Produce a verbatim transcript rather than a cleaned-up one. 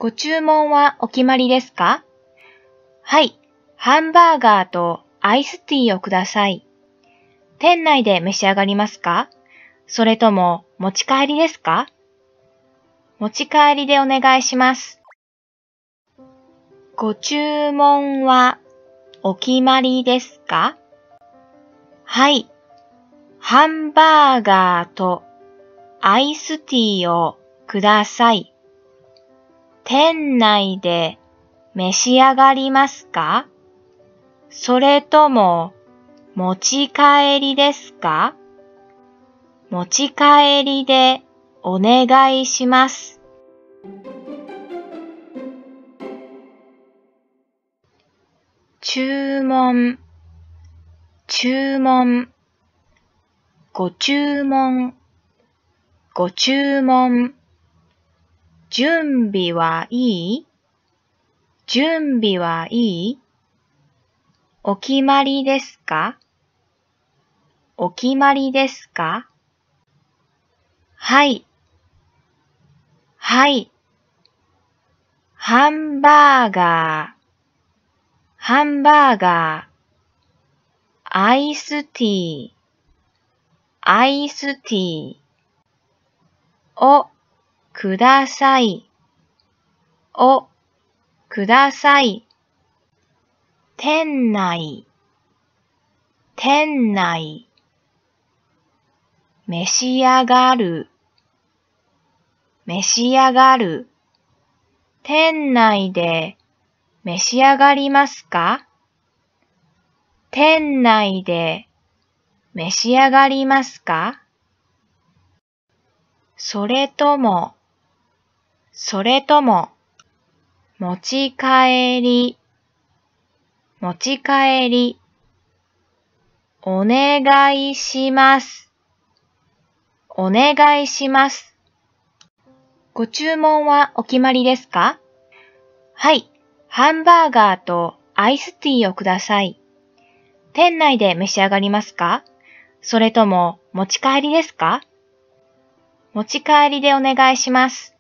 ご注文はお決まりですか？はい、ハンバーガーとアイスティーをください。店内で召し上がりますか？それとも持ち帰りですか？持ち帰りでお願いします。ご注文はお決まりですか？はい、ハンバーガーとアイスティーをください。店内で召し上がりますか？それとも持ち帰りですか？持ち帰りでお願いします。注文、注文、ご注文、ご注文。準備はいい？準備はいい？お決まりですか？お決まりですか？はい、はい。ハンバーガー、ハンバーガー。アイスティー、アイスティー。をください、をください。店内、店内。召し上がる、召し上がる。店内で召し上がりますか？店内で召し上がりますか？それとも、それとも、持ち帰り、持ち帰り。お願いします。お願いします。ご注文はお決まりですか？はい、ハンバーガーとアイスティーをください。店内で召し上がりますか？それとも持ち帰りですか？持ち帰りでお願いします。